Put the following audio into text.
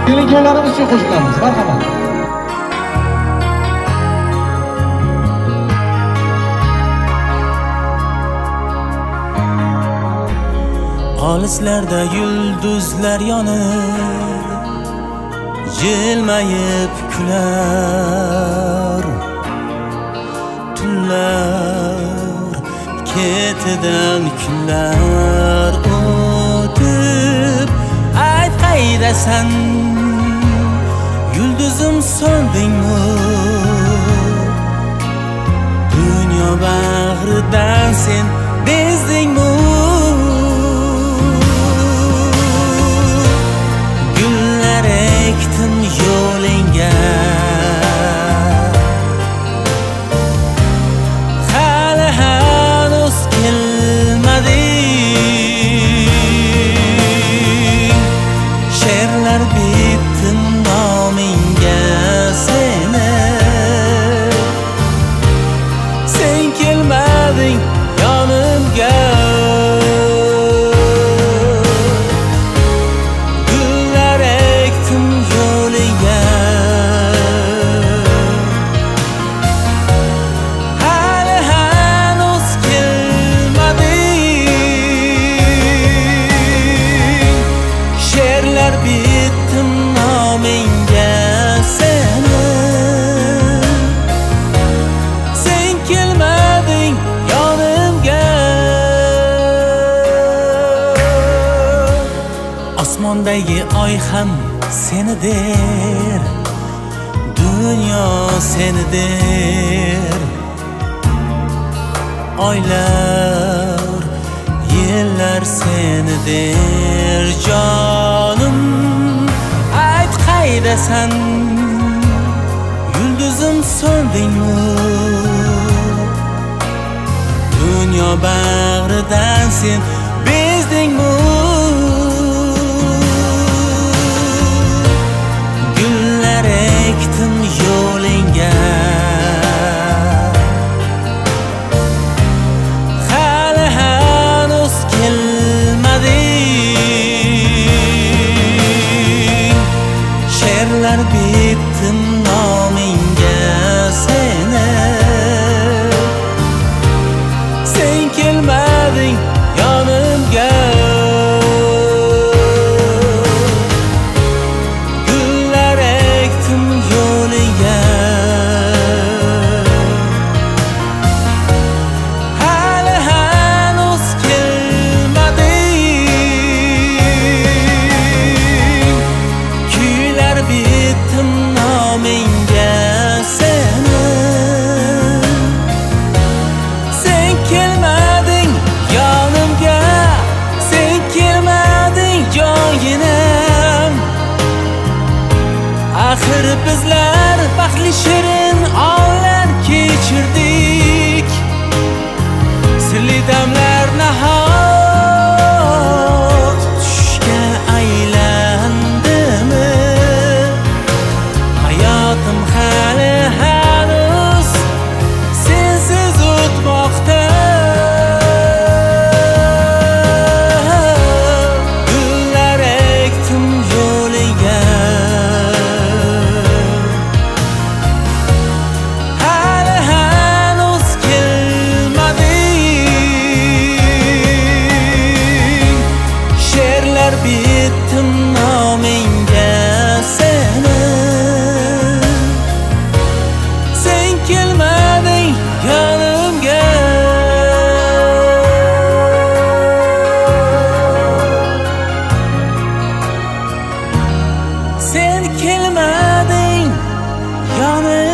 Kelinko'ylarimiz uchun qo'shilamiz. Marhamat. Olislarda yulduzlar yonib, jilmayib kular. Tunlar ketidan kunlar o'tib, ayt qaydasan, yulduzim so'ndingmi? Dunyo bag'ridan sen bezdingmi? Gullar ektim yo'lingga, hali hanuz kelmading. She'rlar bitdim nomingga seni, sen kelmading yonimga. Gullar ektim yo'liga, hali hanuz kelmading. She'rlar bitdim nomingga seni, sen kelmading yonimga. Osmondagi oy ham seni der, dunyo seni der. Oylar, yillar seni der. Jonim, ayt qaydasan, yulduzim so'ndingmi? Dunyo bag'ridan sen bezdingmi? Gullar ektim yo'lingga, hali hanuz kelmading. She'rlar bitdim nomingga seni, sen kelmading yonimga. Gullar ektim yo'liga, hali hanuz kelmading. Kuylar bitdim nomingga seni, sen kelmading yonimga. Sen kelmading joyinam. Axir bizlar baxtli shirin onlar kechirdik. Sirli damlar nahot tushga aylandimi? Hayotim hali hanuz sensiz o'tmoqda. Gullar ektim yo'liga, hali hanuz kelmading. She'rlar bitdim nomingga seni, sen kelmading yonimga. Sen kelmading yonimga.